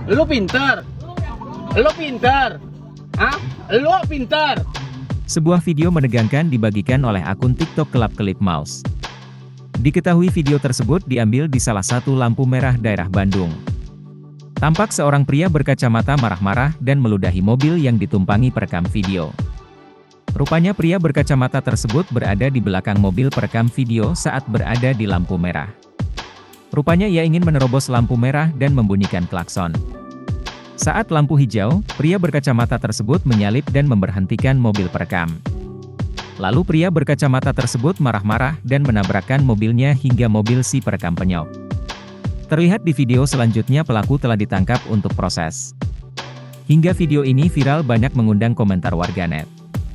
Lu pinter. Lu pinter. Hah? Lu pinter. Sebuah video menegangkan dibagikan oleh akun TikTok Kelap Kelip Mouse. Diketahui video tersebut diambil di salah satu lampu merah daerah Bandung. Tampak seorang pria berkacamata marah-marah dan meludahi mobil yang ditumpangi perekam video. Rupanya pria berkacamata tersebut berada di belakang mobil perekam video saat berada di lampu merah. Rupanya ia ingin menerobos lampu merah dan membunyikan klakson. Saat lampu hijau, pria berkacamata tersebut menyalip dan memberhentikan mobil perekam. Lalu pria berkacamata tersebut marah-marah dan menabrakkan mobilnya hingga mobil si perekam penyok. Terlihat di video selanjutnya pelaku telah ditangkap untuk proses. Hingga video ini viral banyak mengundang komentar warganet.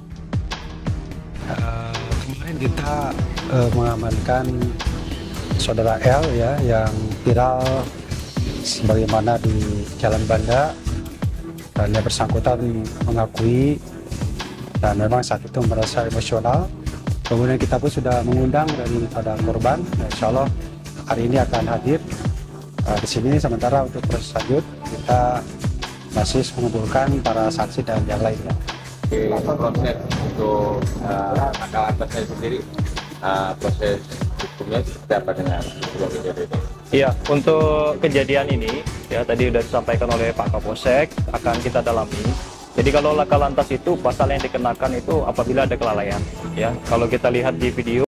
Kemarin kita mengamankan saudara L ya yang viral sebagaimana di Jalan Banda, dan yang bersangkutan mengakui dan memang saat itu merasa emosional. Kemudian kita pun sudah mengundang daripada korban. Insya Allah hari ini akan hadir di sini. Sementara untuk proses lanjut kita masih mengumpulkan para saksi dan yang lainnya. Proses untuk akal-akal sendiri, proses hukumnya seperti apa dengan kejadian ini? Iya, untuk kejadian ini, ya tadi sudah disampaikan oleh Pak Kapolsek, akan kita dalami. Jadi kalau laka lantas itu pasal yang dikenakan itu apabila ada kelalaian. Ya, kalau kita lihat di video.